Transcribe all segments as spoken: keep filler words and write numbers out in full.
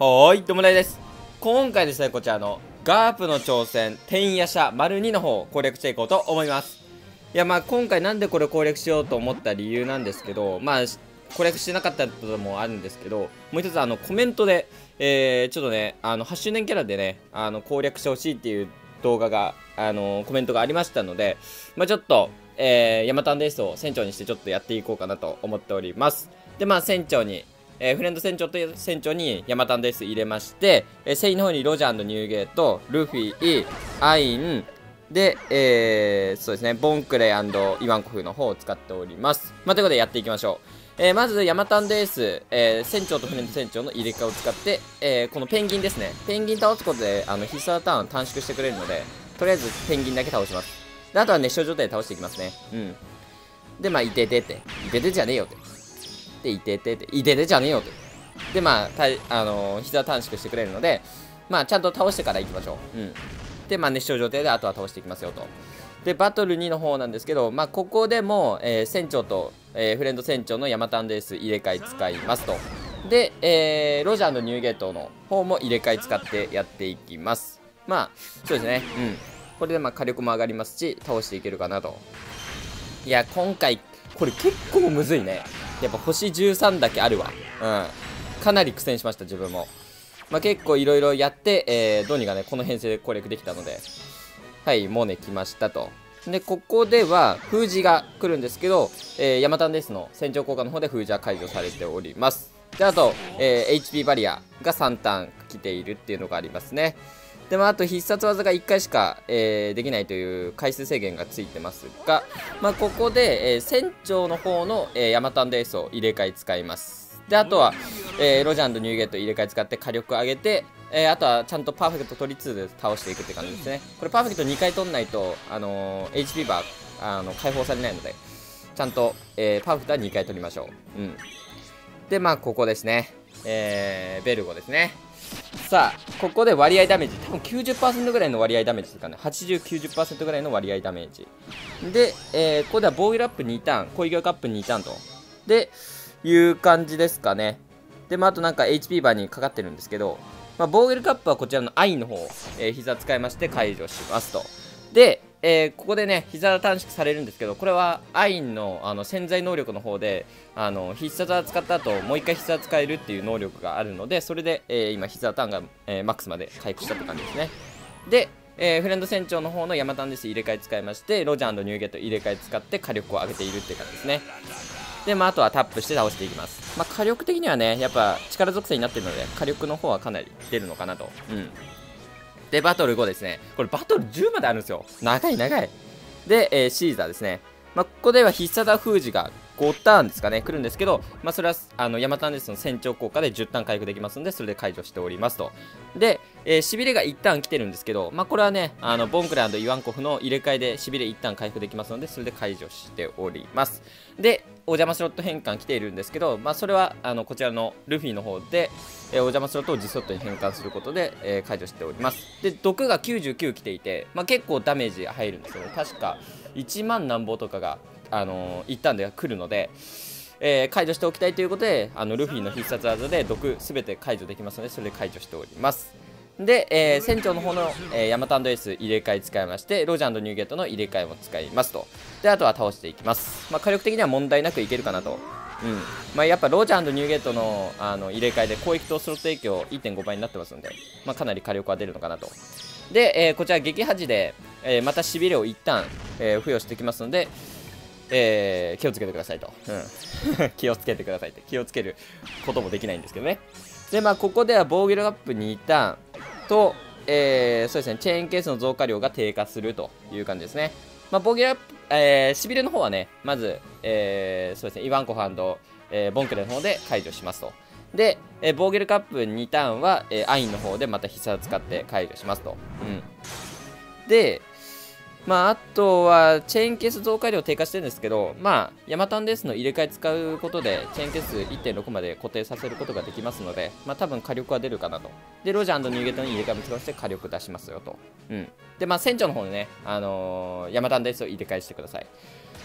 はーい、どうもないです。今回ですね、こちらのガープの挑戦、天夜叉丸にの方を攻略していこうと思います。いや、まあ今回なんでこれを攻略しようと思った理由なんですけど、まあ攻略してなかったこともあるんですけど、もう一つあのコメントで、えー、ちょっとね、あのはち周年キャラでね、あの攻略してほしいっていう動画が、あのコメントがありましたので、まあちょっと、えー、ヤマタンデースを船長にしてちょっとやっていこうかなと思っております。で、まあ船長に、えー、フレンド船長と船長にヤマタンデース入れまして、えー、セイの方にロジャーニューゲート、ルフィ、アイン、で、えー、そうですね、ボンクレイ&イワンコフの方を使っております。まあ、ということでやっていきましょう。えー、まず、ヤマタンデース、えー、船長とフレンド船長の入れ替えを使って、えー、このペンギンですね。ペンギン倒すことで、あの、必殺ターン短縮してくれるので、とりあえずペンギンだけ倒します。で、あとは熱唱状態で倒していきますね。うん。で、まあ、いててって。いててじゃねえよって。で、いててって。いててじゃねえよって。で、まあ、たいあのー、膝短縮してくれるので、まあ、ちゃんと倒してから行きましょう。うん。で、まあ、熱唱状態であとは倒していきますよと。で、バトルにの方なんですけど、まあ、ここでも、えー、船長と、えー、フレンド船長のヤマタンデース入れ替え使いますと。で、えー、ロジャーのニューゲートの方も入れ替え使ってやっていきます。まあ、そうですね。うん。これで、まあ、火力も上がりますし、倒していけるかなと。いや、今回、これ結構むずいね。やっぱ星じゅうさんだけあるわ。うん。かなり苦戦しました、自分も。まあ、結構いろいろやって、えー、どうにかね、この編成で攻略できたので、はい、もうね、来ましたと。で、ここでは、封じが来るんですけど、えー、ヤマタンデースの船長効果の方で封じは解除されております。で、あと、えー、エイチピー バリアがさんターン来ているっていうのがありますね。で、まあ、あと必殺技がいっかいしか、えー、できないという回数制限がついてますが、まあ、ここで、えー、船長の方の、えー、ヤマタンデースを入れ替え使います。で、あとは、えー、ロジャーニューゲート入れ替え使って火力上げて、えー、あとはちゃんとパーフェクト取りつつ倒していくって感じですね。これパーフェクトにかい取んないと、あのー、エイチピー バー、あの、解放されないので、ちゃんと、えー、パーフェクトはにかい取りましょう。うん。で、まあ、ここですね。えー、ベルゴですね。さあ、ここで割合ダメージ、多分 きゅうじゅっパーセント ぐらいの割合ダメージですかね。はちじゅう、きゅうじゅっパーセント ぐらいの割合ダメージ。で、えー、ここでは防御ラップにターン、攻撃力アップにターンと。で、いう感じですかね。で、まあ、あとなんか エイチピー バーにかかってるんですけど、まあ、防御力アップはこちらのアイの方、えー、膝使いまして解除しますと。で、えー、ここでね、膝短縮されるんですけど、これはアインのあの潜在能力の方で、あの必殺技使った後、もう一回必殺使えるっていう能力があるので、それで、えー、今、必殺ターンが、えー、マックスまで回復したって感じですね。で、えー、フレンド船長の方のヤマタンデス入れ替え使いまして、ロジャーニューゲート入れ替え使って火力を上げているって感じですね。で、まあ、あとはタップして倒していきます。まあ、火力的にはね、やっぱ力属性になってるので、火力の方はかなり出るのかなと。うん。で、バトルごですね。これバトルじゅうまであるんですよ。長い長い。で、えー、シーザーですね。まあ、ここでは必殺封じがごターンですかね、来るんですけど、まあ、それは、あの、ヤマタンデスの船長効果でじゅうターン回復できますので、それで解除しておりますと。で、えー、しびれがいちターン来てるんですけど、まあ、これはね、あの、ボンクランドイワンコフの入れ替えでしびれいちターン回復できますので、それで解除しております。で、お邪魔スロット変換来ているんですけど、まあ、それは、あの、こちらのルフィの方で、えー、お邪魔スロットを実スロットに変換することで、えー、解除しております。で、毒がきゅうじゅうきゅう来ていて、まあ、結構ダメージ入るんですよね。確か、いちまんなんぼとかが、あのー、一旦で来るので、えー、解除しておきたいということで、あのルフィの必殺技で毒すべて解除できますので、それで解除しております。で、えー、船長の方の、えー、ヤマタンドエース入れ替え使いまして、ロジャーニューゲートの入れ替えも使いますと。で、あとは倒していきます。まあ、火力的には問題なくいけるかなと。うん。まあ、やっぱロジャーニューゲートの、あの入れ替えで攻撃とスロット影響 いってんご 倍になってますので、まあ、かなり火力は出るのかなと。で、えー、こちら撃破時で、えー、またしびれを一旦、えー、付与してきますので、えー、気をつけてくださいと。うん、気をつけてくださいって。気をつけることもできないんですけどね。で、まあ、ここでは防御力アップにターンと、えー、そうですね、チェーンケースの増加量が低下するという感じですね。まあ、防御力アップ、えー、しびれの方はね、まず、えー、そうですね、イワンコフえー、ボンクレの方で解除しますと。で、えー、防御力アップにターンは、えー、アインの方でまた必殺使って解除しますと。うん。で、まあ、あとは、チェーンケース増加量低下してるんですけど、まあ、ヤマタンデースの入れ替え使うことで、チェーンケース いってんろく まで固定させることができますので、まあ、多分火力は出るかなと。で、ロジャーニューゲートに入れ替えも使わせて火力出しますよと。うん。で、まあ、船長の方でね、あのー、ヤマタンデースを入れ替えしてください。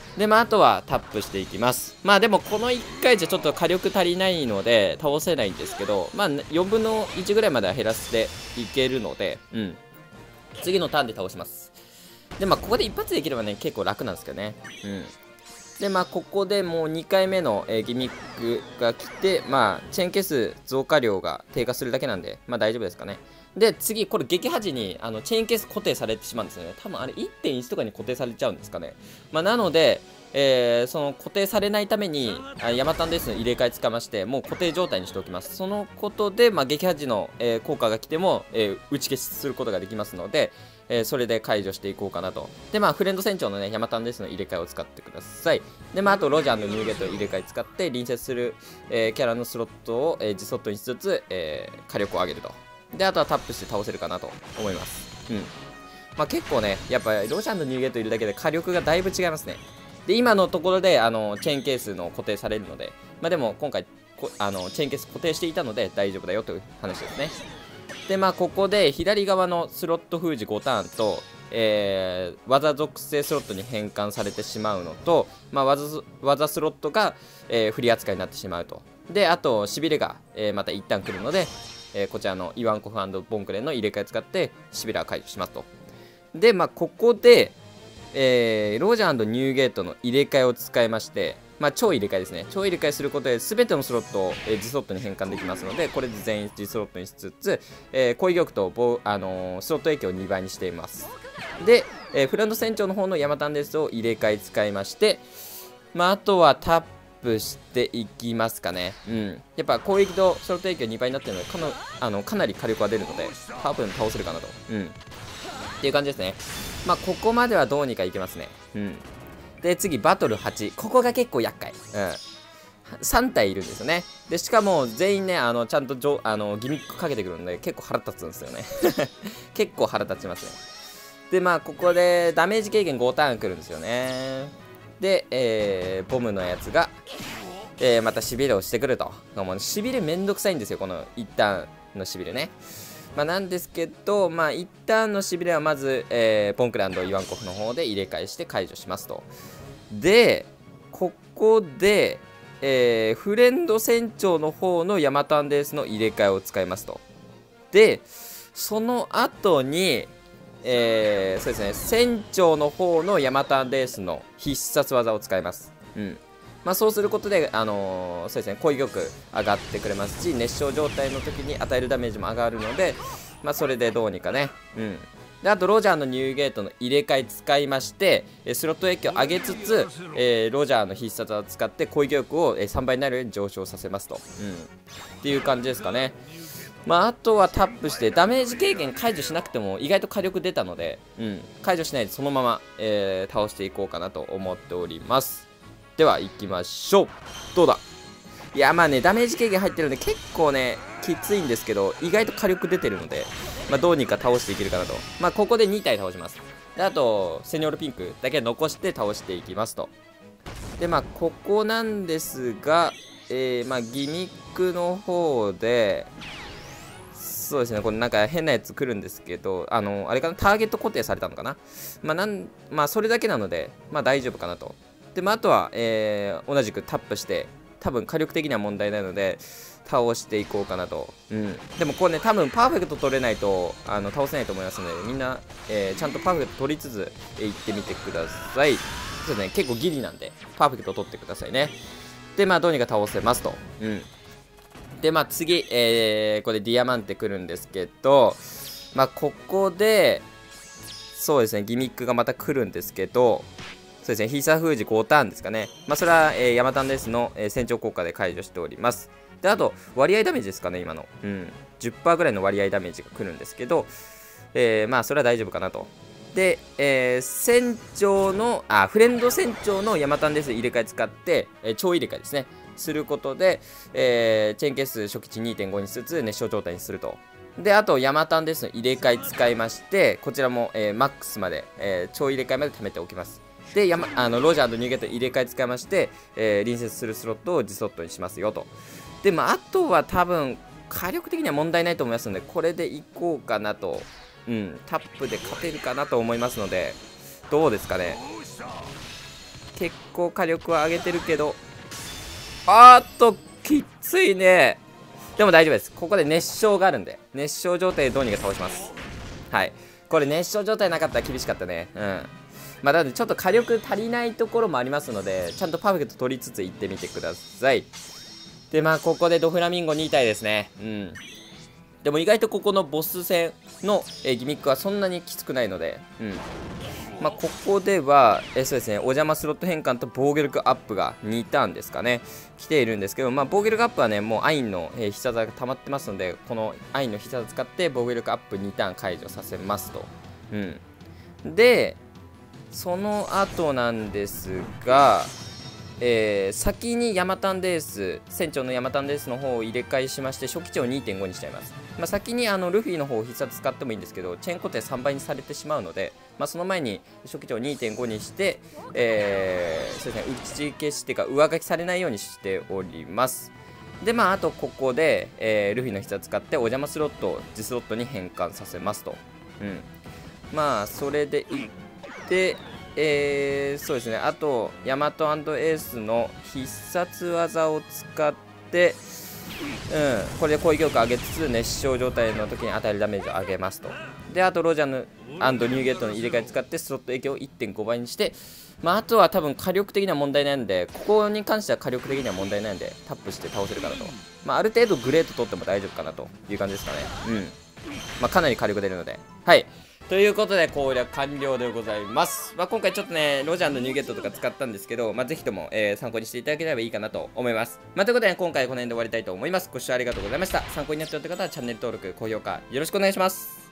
で、まあ、あとはタップしていきます。まあ、でもこのいっかいじゃちょっと火力足りないので倒せないんですけど、まあ、よんぶんのいちぐらいまでは減らしていけるので、うん。次のターンで倒します。で、まあ、ここで一発できればね、結構楽なんですけどね。うん。で、まあ、ここでもうにかいめの、えー、ギミックが来て、まあ、チェーンケース増加量が低下するだけなんで、まあ、大丈夫ですかね。で、次、これ撃破時にあのチェーンケース固定されてしまうんですよね。多分あれ いってんいち とかに固定されちゃうんですかね。まあ、なので、えー、その固定されないために、ヤマタンデスの入れ替えつかまして、もう固定状態にしておきます。そのことで、まあ、撃破時の、えー、効果が来ても、えー、打ち消しすることができますので、えー、それで解除していこうかなと。で、まあ、フレンド船長のね、ヤマタンデスの入れ替えを使ってください。で、まあ、あと、ロジャーのニューゲートの入れ替え使って、隣接する、えー、キャラのスロットを、えー、自スロットにしつつ、えー、火力を上げると。で、あとはタップして倒せるかなと思います。うん。まあ、結構ね、やっぱロジャンのニューゲートいるだけで火力がだいぶ違いますね。で、今のところで、あの、チェーンケースの固定されるので、まあ、でも今回、あの、チェーンケース固定していたので大丈夫だよという話ですね。で、まあ、ここで左側のスロット封じごターンと、えー、技属性スロットに変換されてしまうのと、まあ、技, 技スロットが、えー、フリー扱いになってしまうと。で、あと、しびれが、えー、また一旦来るので、えー、こちらのイワンコフ&ボンクレンの入れ替えを使ってしびれは解除しますと。で、まあ、ここで、えー、ロジャー&ニューゲートの入れ替えを使いまして、まあ、超入れ替えですね。超入れ替えすることで全てのスロットを、えー、自スロットに変換できますので、これで全員自スロットにしつつ、えー、攻撃力とボ、あのー、スロット影響をにばいにしています。で、えー、フランド船長の方のヤマタンデスを入れ替え使いまして、まあ、あとはタップしていきますかね。うん。やっぱ攻撃とスロット影響にばいになってるので、かな、あの、かなり火力が出るので、多分倒せるかなと。うん。っていう感じですね。まあ、ここまではどうにかいけますね。うん。で、次、バトルはち。ここが結構厄介。うん。さん体いるんですよね。で、しかも、全員ね、あの、ちゃんとじょあのギミックかけてくるので、結構腹立つんですよね。結構腹立ちますね。で、まあ、ここで、ダメージ軽減ごターンくるんですよね。で、えー、ボムのやつが、えー、またしびれをしてくると。もうしびれめんどくさいんですよ、この一旦のしびれね。まあ、なんですけど、まあ、一旦のしびれはまず、えー、ポンクランドイワンコフの方で入れ替えして解除しますと。で、ここで、えー、フレンド船長の方のヤマタンデースの入れ替えを使いますと。で、その後に、えー、そうですね、船長の方のヤマタンデースの必殺技を使います。うん。まあ、そうすることで、あのー、そうですね、攻撃力上がってくれますし、熱傷状態の時に与えるダメージも上がるので、まあ、それでどうにかね、うん。で、あと、ロジャーのニューゲートの入れ替え使いまして、スロット影響を上げつつ、えー、ロジャーの必殺技を使って攻撃力をさんばいになるように上昇させますと。うん。っていう感じですかね。まあ、あとはタップしてダメージ軽減解除しなくても意外と火力出たので、うん、解除しないでそのまま、えー、倒していこうかなと思っております。では行きましょう。どうだ。いや、まあね、ダメージ軽減入ってるので結構ねきついんですけど、意外と火力出てるので、まあ、どうにか倒していけるかなと。まあ、ここでに体倒します。で、あとセニョールピンクだけ残して倒していきますと。で、まあここなんですが、えー、まあギミックの方でそうですね、これなんか変なやつ来るんですけど、あの、あれかな、ターゲット固定されたのかな。まあ、なん、まあ、それだけなので、まあ、大丈夫かなと。で、まあ、あとは、えー、同じくタップして、多分火力的には問題ないので、倒していこうかなと。うん。でも、これね、多分パーフェクト取れないと、あの、倒せないと思いますので、みんな、えー、ちゃんとパーフェクト取りつつ、えー、行ってみてください。そうですね、結構ギリなんで、パーフェクト取ってくださいね。で、まあ、どうにか倒せますと。うん。で、まあ次、えー、これディアマンテ来るんですけど、まあここで、そうですね、ギミックがまた来るんですけど、そうですね、必殺封じごターンですかね。まあそれは、えー、ヤマタンデスの、えー、船長効果で解除しております。で、あと、割合ダメージですかね、今の。うん。じゅっパーセント ぐらいの割合ダメージが来るんですけど、えー、まあそれは大丈夫かなと。で、えー、船長の、あ、フレンド船長のヤマタンデス入れ替え使って、えー、超入れ替えですね。することで、えー、チェーンケース初期値 にてんご にしつつ熱傷状態にすると。で、あとヤマタンですの入れ替え使いまして、こちらも、えー、マックスまで、えー、超入れ替えまで貯めておきます。で、ヤマあのロジャーとニューゲート入れ替え使いまして、えー、隣接するスロットを自スロットにしますよと。で、まあ、あとは多分火力的には問題ないと思いますので、これでいこうかなと。うん、タップで勝てるかなと思いますので、どうですかね。 結構火力は上げてるけど、あーっときついね。でも大丈夫です。ここで熱傷があるんで、熱傷状態でどうにか倒します。はい、これ熱傷状態なかったら厳しかったね。うん、まあなのでちょっと火力足りないところもありますので、ちゃんとパーフェクト取りつついってみてください。でまあここでドフラミンゴに体ですね。うん、でも意外とここのボス戦の、えー、ギミックはそんなにきつくないので、うん、まあここでは、えー、そうですね、お邪魔スロット変換と防御力アップがにターンですかね、来ているんですけど、まあ防御力アップはね、もうアインの、えー、必殺技が溜まってますので、このアインの必殺使って防御力アップにターン解除させますと。うん、で、その後なんですが、えー、先にヤマタンデース、船長のヤマタンデースの方を入れ替えしまして、初期値を にてんご にしちゃいます。まあ、先にあのルフィの方を必殺使ってもいいんですけど、チェーン固定さんばいにされてしまうので、まあ、その前に初期値を にてんご にして、えー、そうですね、打ち消しっていうか、上書きされないようにしております。で、まあ、あとここで、えー、ルフィの必殺使って、お邪魔スロットを次スロットに変換させますと。うん。まあ、それでいって、えー、そうですね、あとヤマト&エースの必殺技を使って、うん、これで攻撃力上げつつ熱傷状態の時に与えるダメージを上げますと。であとロジャンヌ&ニューゲートの入れ替え使ってスロット影響を いってんご 倍にして、まあ、あとは多分火力的には問題ないんで、ここに関しては火力的には問題ないんでタップして倒せるかなと。まあ、ある程度グレート取っても大丈夫かなという感じですかね。うん、まあ、かなり火力出るので、はい、ということで攻略完了でございます。まあ、今回ちょっとね、ロジャーのニューゲットとか使ったんですけど、まあ、ぜひとも、えー、参考にしていただければいいかなと思います。まあ、ということで、ね、今回この辺で終わりたいと思います。ご視聴ありがとうございました。参考になったよって方はチャンネル登録、高評価よろしくお願いします。